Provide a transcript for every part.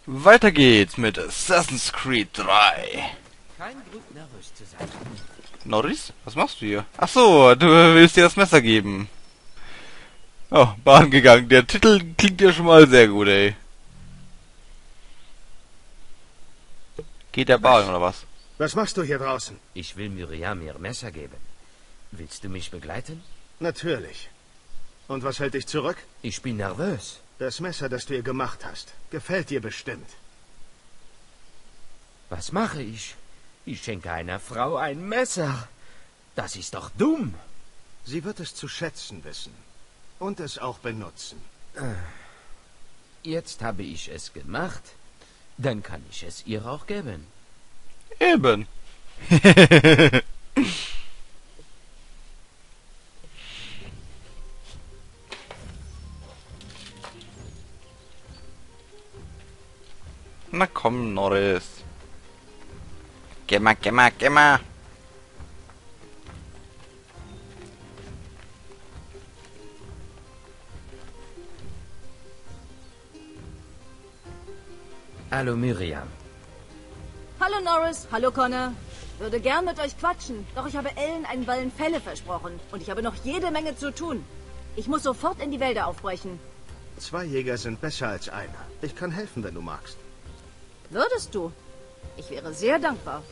Weiter geht's mit Assassin's Creed 3. Kein Grund, nervös zu sein. Norris, was machst du hier? Ach so, du willst dir das Messer geben. Oh, Bahn gegangen. Der Titel klingt ja schon mal sehr gut, ey. Geht der Bahn oder was? Was machst du hier draußen? Ich will Miriam ihr Messer geben. Willst du mich begleiten? Natürlich. Und was hält dich zurück? Ich bin nervös. Das Messer, das du ihr gemacht hast, gefällt dir bestimmt. Was mache ich? Ich schenke einer Frau ein Messer. Das ist doch dumm. Sie wird es zu schätzen wissen. Und es auch benutzen. Jetzt habe ich es gemacht. Dann kann ich es ihr auch geben. Eben. Na komm, Norris. Geh mal. Hallo Miriam. Hallo Norris, hallo Connor. Würde gern mit euch quatschen, doch ich habe Ellen einen Ballen Felle versprochen und ich habe noch jede Menge zu tun. Ich muss sofort in die Wälder aufbrechen. 2 Jäger sind besser als einer. Ich kann helfen, wenn du magst. Würdest du? Ich wäre sehr dankbar.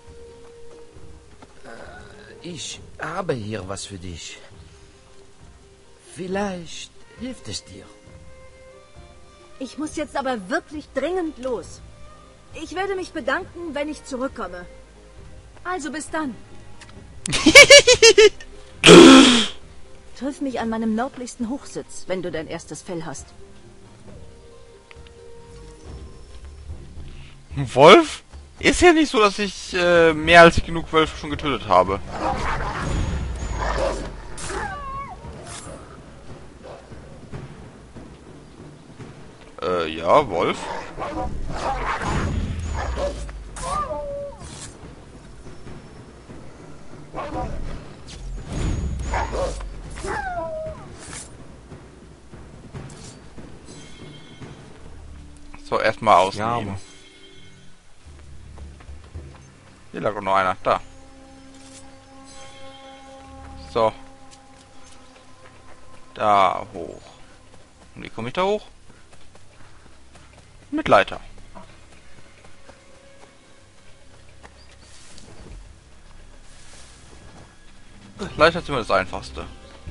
Ich habe hier was für dich. Vielleicht hilft es dir. Ich muss jetzt aber wirklich dringend los. Ich werde mich bedanken, wenn ich zurückkomme. Also bis dann. Triff mich an meinem nördlichsten Hochsitz, wenn du dein erstes Fell hast. Wolf? Ist ja nicht so, dass ich mehr als genug Wölfe schon getötet habe. Ja, Wolf. So, erstmal ausnehmen. Ja, Hier lag auch noch einer. Da. So. Da hoch. Und wie komme ich da hoch? Mit Leiter. Leiter ist immer das Einfachste.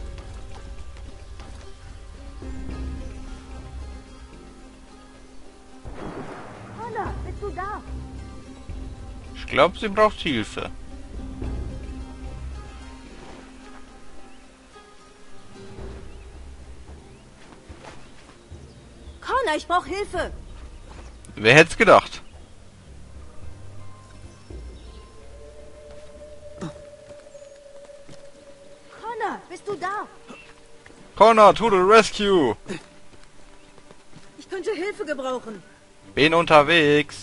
Connor, bist du da? Ich glaube, sie braucht Hilfe. Connor, ich brauche Hilfe. Wer hätte es gedacht? Connor, bist du da? Connor, to the rescue! Ich könnte Hilfe gebrauchen. Bin unterwegs.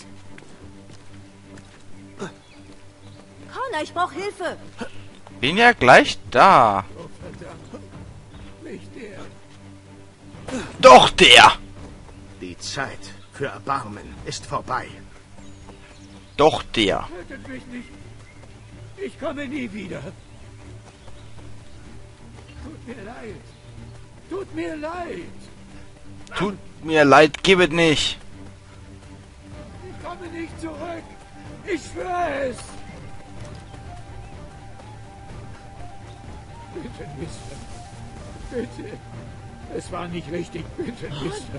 Connor, ich brauche Hilfe. Bin ja gleich da. Oh, verdammt. Nicht der. Doch der! Die Zeit für Erbarmen ist vorbei. Doch der. Tötet mich nicht. Ich komme nie wieder. Tut mir leid. Tut mir leid. Tut mir leid, gib es nicht. Ich komme nicht zurück. Ich schwöre es. Bitte, Mister. Bitte. Es war nicht richtig. Bitte, Mister.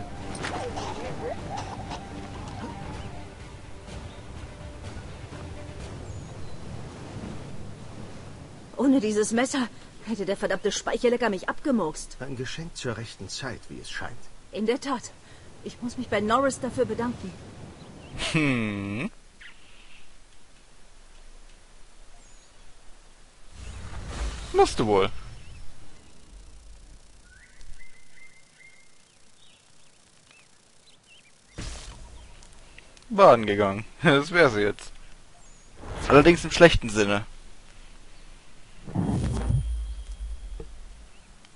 Ohne dieses Messer hätte der verdammte Speicherlecker mich abgemurkst. Ein Geschenk zur rechten Zeit, wie es scheint. In der Tat. Ich muss mich bei Norris dafür bedanken. Musst du wohl. Baden gegangen. Das wäre sie jetzt. Allerdings im schlechten Sinne.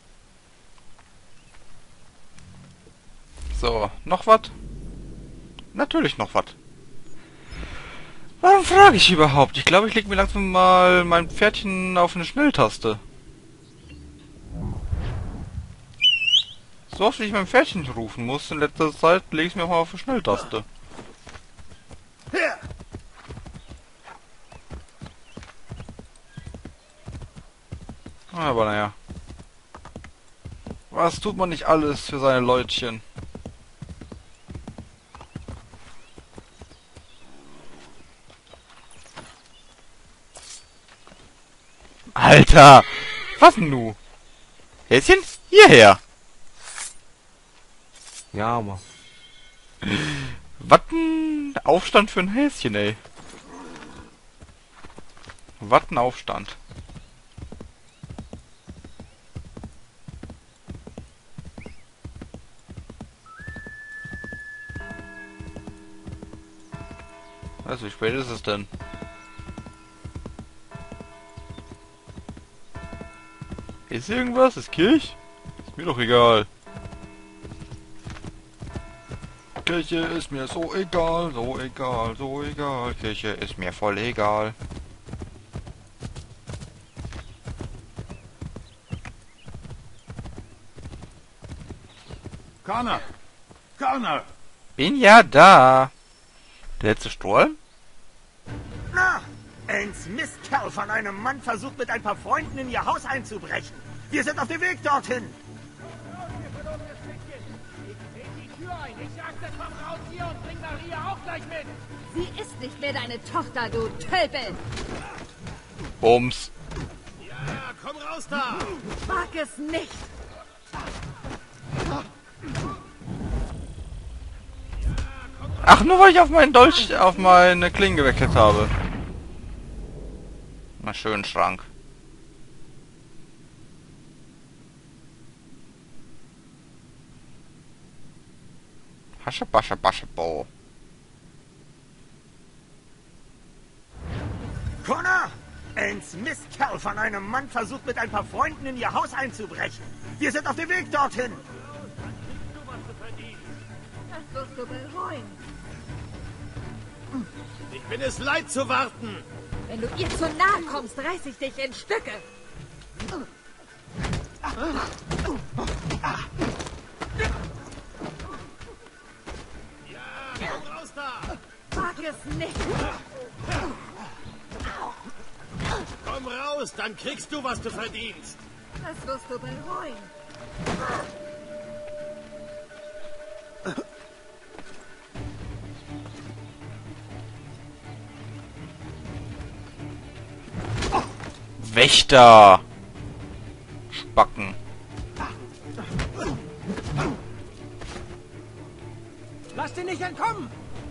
So, noch was? Natürlich noch was. Warum frage ich überhaupt? Ich glaube, ich lege mir langsam mal mein Pferdchen auf eine Schnelltaste. So oft wie ich mein Pferdchen rufen muss in letzter Zeit, lege ich es mir auch mal auf eine Schnelltaste. Aber naja. Was tut man nicht alles für seine Leutchen? Alter! Was denn nu? Häschen? Hierher! Ja, Mann. Was ein Aufstand für ein Häschen, ey. Was ein Aufstand. Also, wie spät ist es denn? Ist irgendwas? Ist Kirche? Ist mir doch egal. Kirche ist mir so egal, so egal, so egal. Kirche ist mir voll egal. Connor! Connor! Bin ja da. Der letzte Strohhalm? Na, ein Mistkerl von einem Mann versucht mit ein paar Freunden in ihr Haus einzubrechen. Wir sind auf dem Weg dorthin. Sie ist nicht mehr deine Tochter, du Tölpel. Bums. Ja, komm raus da! Wag es nicht. Ach, nur weil ich auf meinen Dolch, auf meine Klinge gewechselt habe. Na schön, Schrank. Hasche, Basche, Basche, Bo. Connor! Ein Mistkerl von einem Mann versucht mit ein paar Freunden in ihr Haus einzubrechen. Wir sind auf dem Weg dorthin. Das wirst du bereuen. Ich bin es leid zu warten. Wenn du ihr zu nahe kommst, reiß ich dich in Stücke. Komm raus da! Wag es nicht. Komm raus, dann kriegst du, was du verdienst. Das wirst du bereuen. Wächter! Spacken. Lass ihn nicht entkommen!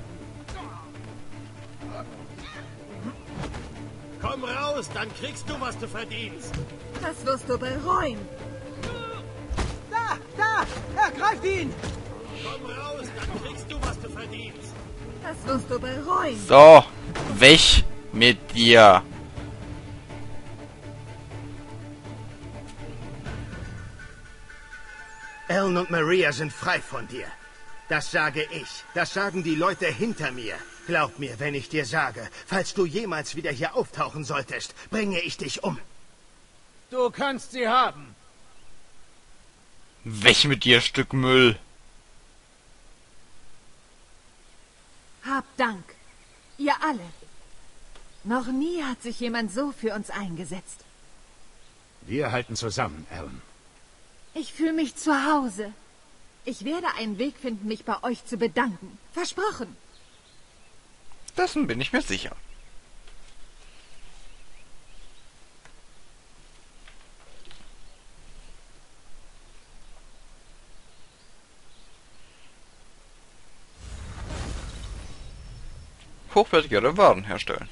Komm raus, dann kriegst du, was du verdienst. Das wirst du bereuen. Da! Da! Er greift ihn! Komm raus, dann kriegst du, was du verdienst. Das wirst du bereuen. So, weg mit dir. Ellen und Maria sind frei von dir. Das sage ich. Das sagen die Leute hinter mir. Glaub mir, wenn ich dir sage, falls du jemals wieder hier auftauchen solltest, bringe ich dich um. Du kannst sie haben! Weg mit dir, Stück Müll. Habt Dank. Ihr alle. Noch nie hat sich jemand so für uns eingesetzt. Wir halten zusammen, Ellen. Ich fühle mich zu Hause. Ich werde einen Weg finden, mich bei euch zu bedanken. Versprochen. Dessen bin ich mir sicher. Hochwertigere Waren herstellen.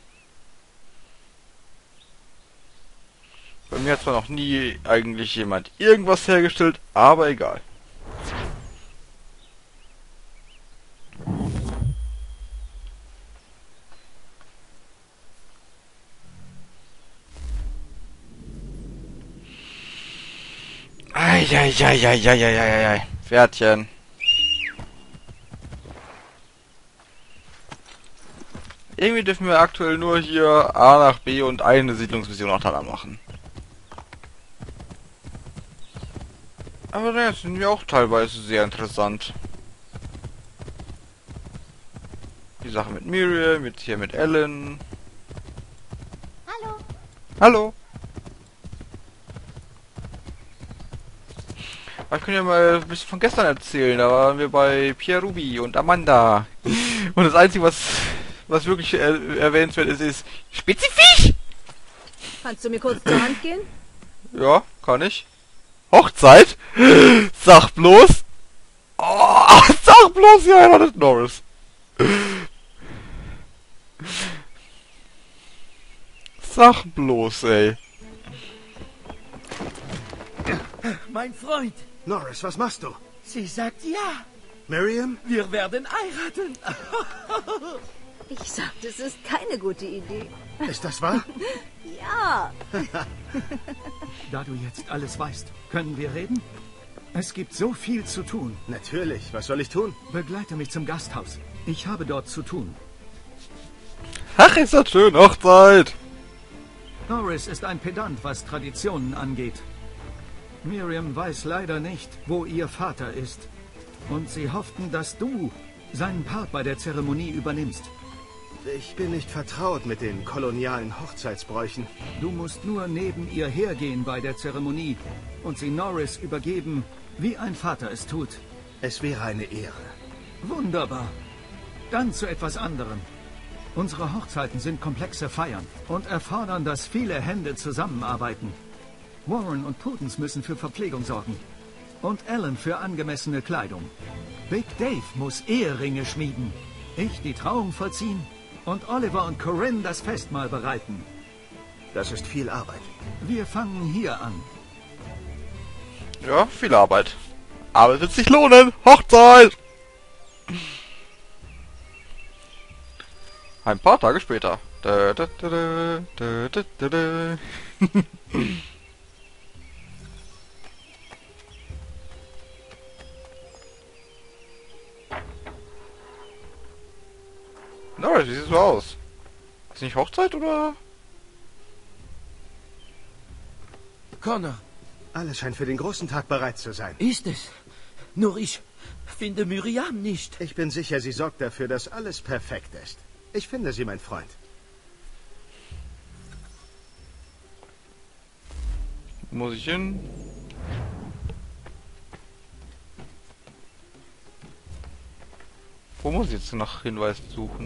Bei mir hat zwar noch nie eigentlich jemand irgendwas hergestellt, aber egal. Eieieiei. Pferdchen. Irgendwie dürfen wir aktuell nur hier A nach B und eine Siedlungsmission nach der anderen machen. Aber das sind wir auch teilweise sehr interessant. Die Sache mit Miriam, jetzt hier mit Ellen. Hallo. Hallo. Aber ich kann ja mal ein bisschen von gestern erzählen. Da waren wir bei Pierre Ruby und Amanda. Und das Einzige, was wirklich erwähnenswert ist, ist Spezifisch! Kannst du mir kurz zur Hand gehen? Ja, kann ich. Hochzeit? Sag bloß. Oh, sag bloß, ihr heiratet Norris. Sag bloß, ey. Mein Freund, Norris, was machst du? sie sagt ja. Miriam? Wir werden heiraten. Ich sagte, es ist keine gute Idee. Ist das wahr? Ja. Da du jetzt alles weißt, können wir reden? Es gibt so viel zu tun. Natürlich. Was soll ich tun? Begleite mich zum Gasthaus. Ich habe dort zu tun. Ach, ist das schön, Hochzeit. Norris ist ein Pedant, was Traditionen angeht. Miriam weiß leider nicht, wo ihr Vater ist. Und sie hofften, dass du seinen Part bei der Zeremonie übernimmst. Ich bin nicht vertraut mit den kolonialen Hochzeitsbräuchen. Du musst nur neben ihr hergehen bei der Zeremonie und sie Norris übergeben, wie ein Vater es tut. Es wäre eine Ehre. Wunderbar. Dann zu etwas anderem. Unsere Hochzeiten sind komplexe Feiern und erfordern, dass viele Hände zusammenarbeiten. Warren und Prudence müssen für Verpflegung sorgen. Und Ellen für angemessene Kleidung. Big Dave muss Eheringe schmieden. Ich die Trauung vollziehen und Oliver und Corinne das Festmahl bereiten. Das ist viel Arbeit. Wir fangen hier an. Ja, viel Arbeit. Aber es wird sich lohnen. Hochzeit! Ein paar Tage später. Da, da, da, da, da, da, da. Na, wie sieht so aus? Ist nicht Hochzeit oder? Connor, Alles scheint für den großen Tag bereit zu sein. ist es. Nur ich finde Miriam nicht. Ich bin sicher, sie sorgt dafür, dass alles perfekt ist. Ich finde sie, mein Freund. Wo muss ich hin? Wo muss ich jetzt nach Hinweisen suchen?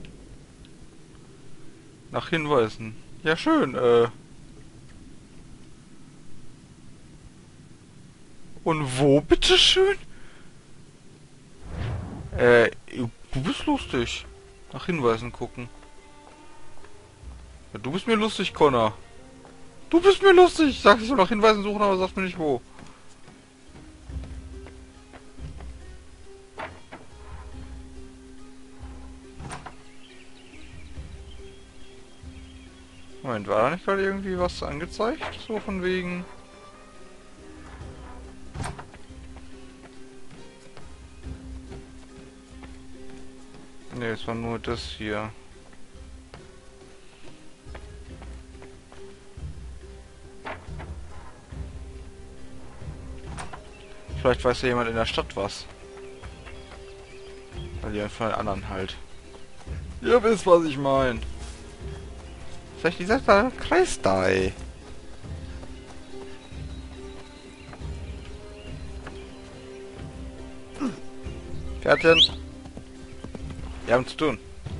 Nach Hinweisen. Ja, schön, Und wo, bitteschön? Du bist lustig. Nach Hinweisen gucken. Ja, du bist mir lustig, Connor. Du bist mir lustig. Sag, ich soll nach Hinweisen suchen, aber sagst mir nicht wo. Moment, war da nicht gerade irgendwie was angezeigt? So von wegen... Ne, es war nur das hier. Vielleicht weiß ja jemand in der Stadt was. Weil jemand von den anderen halt. Ihr wisst, was ich meine. Vielleicht dieser Kreis da, ey. Pferdchen. Wir haben zu tun.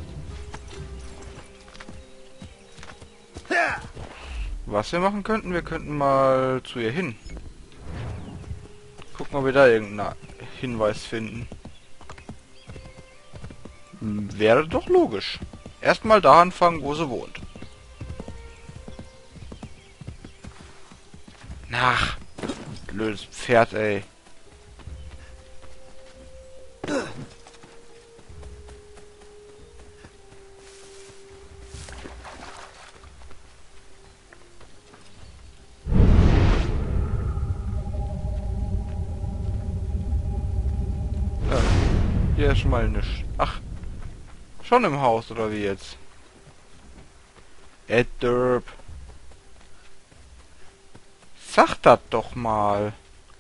Was wir machen könnten, wir könnten mal zu ihr hin. Gucken, ob wir da irgendeinen Hinweis finden. Wäre doch logisch. Erstmal da anfangen, wo sie wohnt. Ach, blödes Pferd, ey. Hier ist schon mal nichts. Ach, schon im Haus, oder wie jetzt? Derb. Sag das doch mal.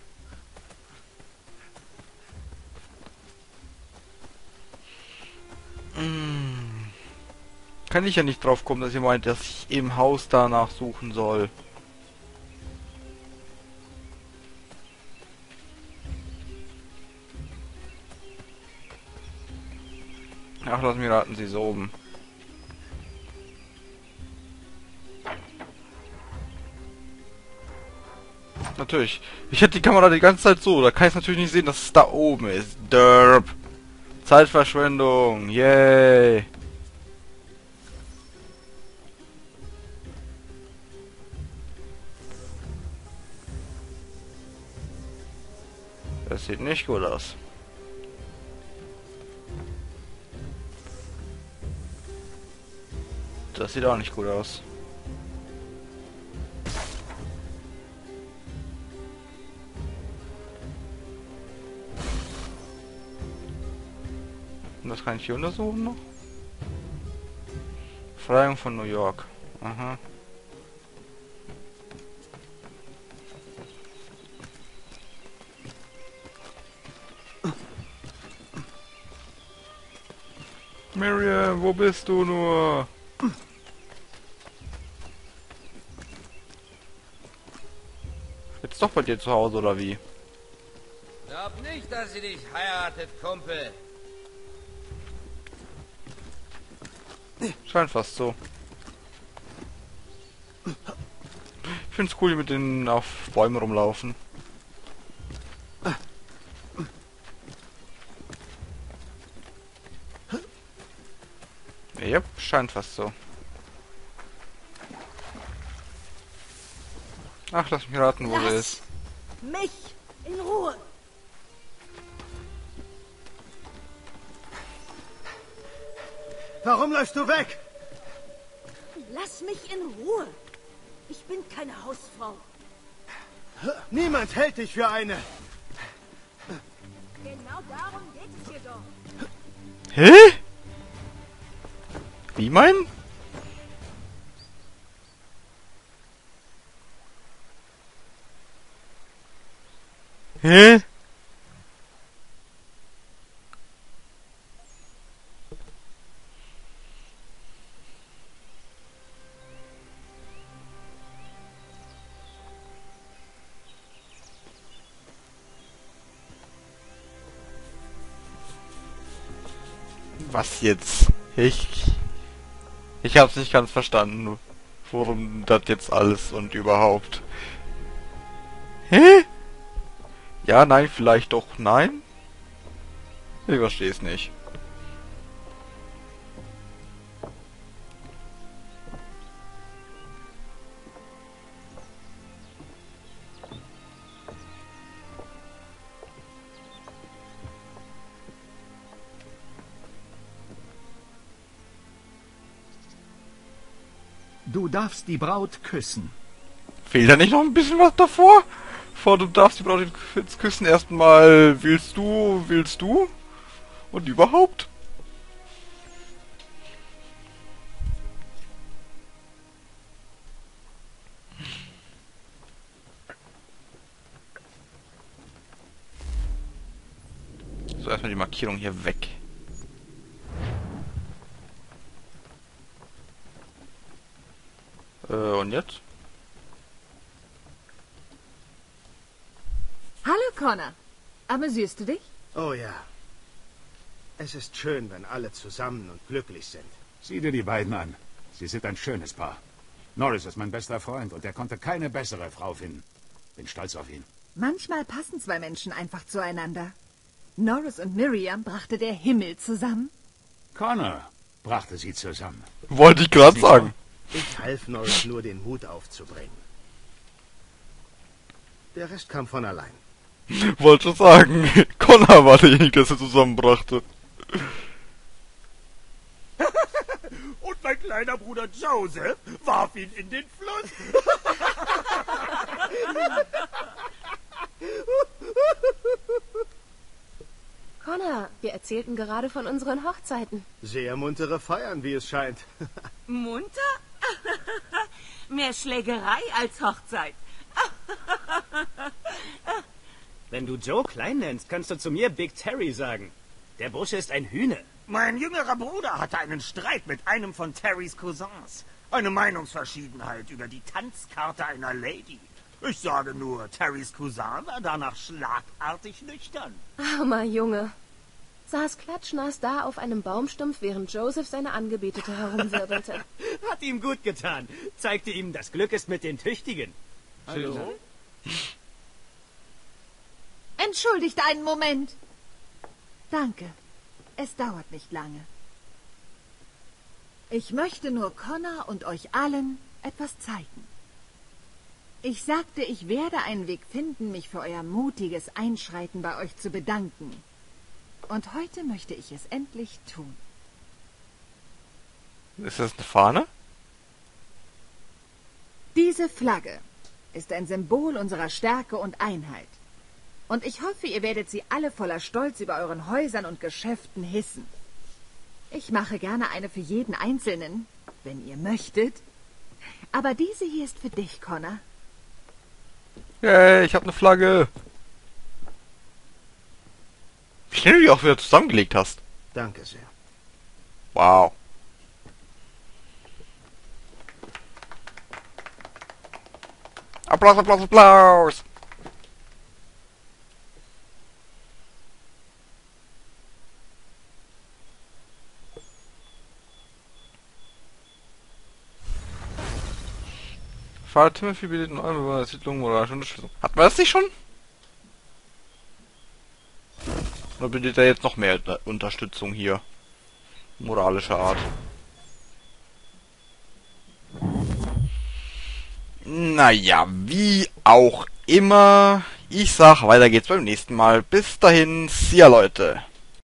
Kann ich ja nicht drauf kommen, dass ihr meint, dass ich im Haus danach suchen soll. Ach, lass mich raten, sie ist oben. Natürlich. Ich hätte die Kamera die ganze Zeit so. Da kann ich natürlich nicht sehen, dass es da oben ist. Derb. Zeitverschwendung. Yay. Das sieht nicht gut aus. Das sieht auch nicht gut aus. Und das kann ich hier untersuchen noch? Befreiung von New York. Aha. Miriam, wo bist du nur? Jetzt doch bei dir zu Hause, oder wie? Glaub nicht, dass sie dich heiratet, Kumpel. Scheint fast so. Ich find's cool, die mit denen auf Bäumen rumlaufen. Ja, scheint fast so. Ach, lass mich raten, wo sie ist. Mich in Ruhe. Warum läufst du weg? Lass mich in Ruhe. Ich bin keine Hausfrau. Niemand hält dich für eine. Genau darum geht es hier doch. Hä? Wie mein? Hä? Was jetzt? Ich hab's nicht ganz verstanden, worum das jetzt alles und überhaupt. Hä? Ja, nein, vielleicht doch nein? Ich versteh's nicht. Du darfst die Braut küssen. Fehlt da nicht noch ein bisschen was davor? Vor du darfst die Braut jetzt küssen, erstmal willst du? Und überhaupt? So, erstmal die Markierung hier weg. Und jetzt? Hallo, Connor. Amüsierst du dich? Oh ja. Es ist schön, wenn alle zusammen und glücklich sind. Sieh dir die beiden an. Sie sind ein schönes Paar. Norris ist mein bester Freund und er konnte keine bessere Frau finden. Bin stolz auf ihn. Manchmal passen zwei Menschen einfach zueinander. Norris und Miriam brachte der Himmel zusammen. Connor brachte sie zusammen. Wollte ich gerade sagen. Ich half Norris nur, den Mut aufzubringen. Der Rest kam von allein. Wollte schon sagen. Connor war derjenige, der sie zusammenbrachte. Und mein kleiner Bruder Joseph warf ihn in den Fluss. Connor, wir erzählten gerade von unseren Hochzeiten. Sehr muntere Feiern, wie es scheint. Munter? Mehr Schlägerei als Hochzeit. Wenn du Joe klein nennst, kannst du zu mir Big Terry sagen. Der Bursche ist ein Hühne. Mein jüngerer Bruder hatte einen Streit mit einem von Terrys Cousins. Eine Meinungsverschiedenheit über die Tanzkarte einer Lady. Ich sage nur, Terrys Cousin war danach schlagartig nüchtern. Armer Junge. Saß klatschnass da auf einem Baumstumpf, während Joseph seine Angebetete herumwirbelte. Hat ihm gut getan. Zeigte ihm, das Glück ist mit den Tüchtigen. Hallo? Entschuldigt einen Moment. Danke. Es dauert nicht lange. Ich möchte nur Connor und euch allen etwas zeigen. Ich sagte, ich werde einen Weg finden, mich für euer mutiges Einschreiten bei euch zu bedanken. Und heute möchte ich es endlich tun. Ist das eine Fahne? Diese Flagge ist ein Symbol unserer Stärke und Einheit. Und ich hoffe, ihr werdet sie alle voller Stolz über euren Häusern und Geschäften hissen. Ich mache gerne eine für jeden Einzelnen, wenn ihr möchtet. Aber diese hier ist für dich, Connor. Yay, ich habe eine Flagge. Wie schnell du die auch wieder zusammengelegt hast. Danke sehr. Wow. Applaus, Applaus, Applaus. Vater Timothy bietet in eurer Siedlung moralische Unterstützung. Hatten wir das nicht schon? Oder bietet er jetzt noch mehr Unterstützung hier? Moralischer Art. Naja, wie auch immer. Ich sag, weiter geht's beim nächsten Mal. Bis dahin, see ya, Leute.